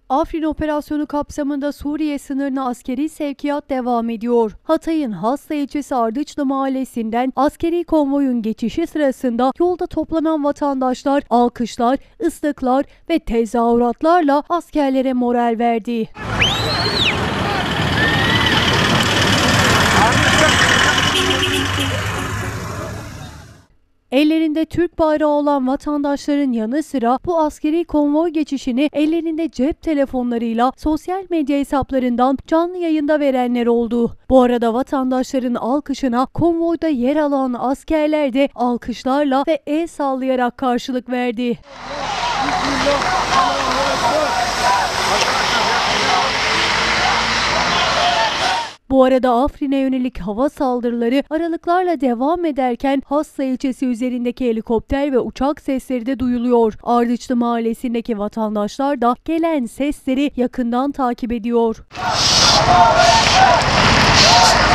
Afrin operasyonu kapsamında Suriye sınırına askeri sevkiyat devam ediyor. Hatay'ın Hasla ilçesi Ardıçlı mahallesinden askeri konvoyun geçişi sırasında yolda toplanan vatandaşlar alkışlar, ıslıklar ve tezahüratlarla askerlere moral verdi. Ellerinde Türk bayrağı olan vatandaşların yanı sıra bu askeri konvoy geçişini ellerinde cep telefonlarıyla sosyal medya hesaplarından canlı yayında verenler oldu. Bu arada vatandaşların alkışına konvoyda yer alan askerler de alkışlarla ve el sallayarak karşılık verdi. Bu arada Afrin'e yönelik hava saldırıları aralıklarla devam ederken Hasla ilçesi üzerindeki helikopter ve uçak sesleri de duyuluyor. Ardıçlı mahallesindeki vatandaşlar da gelen sesleri yakından takip ediyor.